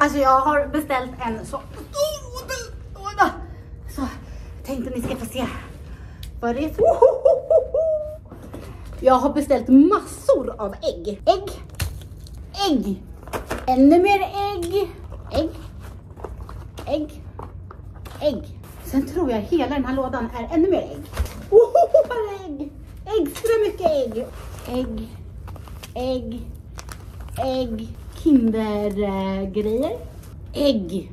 Alltså jag har beställt en så tänkte ni ska få se vad det är för. Jag har beställt massor av ägg. Ägg. Ännu mer ägg. Ägg. Sen tror jag hela den här lådan är ännu mer ägg. Ägg. Extra mycket ägg. Kindergrejer. Ägg.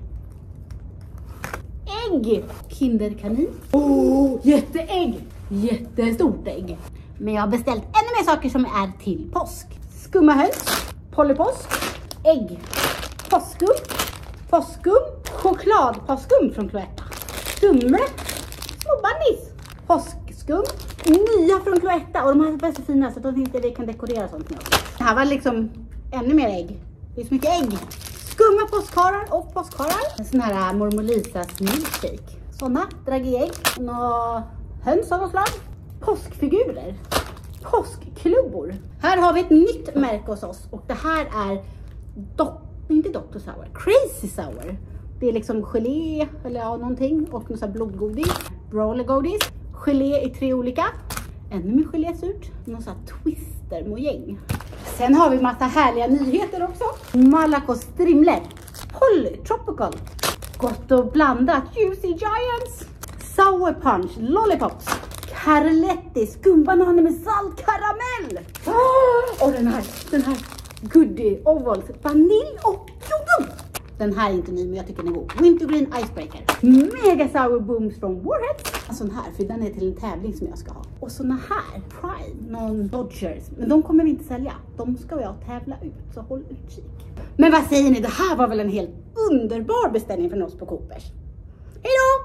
Kinderkanin. Jätteägg. Jättestort ägg. Men jag har beställt ännu mer saker som är till påsk. Skumma höns. Pollypåsk. Ägg. Påskskum. Chokladpåskskum från Cloetta. Skumle. Små bunnies. Påskskum. Nya från Cloetta. Och de här är så fina så att de inte vi kan dekorera sånt med oss. Det här var liksom ännu mer ägg. Det är så mycket ägg. Skumma påskharar och påskharar. En sån här mormor Lisas milkshake. Såna dragéägg. Några höns av något slag. Påskfigurer. Påskklubbor. Här har vi ett nytt märke hos oss. Och det här är inte Dr. Sour. Crazy Sour. Det är liksom gelé eller ja, någonting. Och någon sån här blodgodis. Rollergodis. Gelé i 3 olika. Ännu mer gelésurt. Någon sån här twister mojäng. Sen har vi massa härliga nyheter också. Malaco strimler. Polly Tropical. Gott och blandat. Juicy Giants. Sour Punch. Lollipops. Carletti. Skumbananer med saltkaramell. Och den här Goodie Ovals. Vanilj och jordgubb. Den här är inte ny men jag tycker den är god. Wintergreen Icebreaker. Mega Sour Booms från Warhead. En sån här, för den är till en tävling som jag ska ha. Och såna här, Prime, någon Dodgers. Men de kommer vi inte sälja. De ska jag tävla ut, så håll utkik. Men vad säger ni, det här var väl en helt underbar beställning från oss på Coopers. Hej då!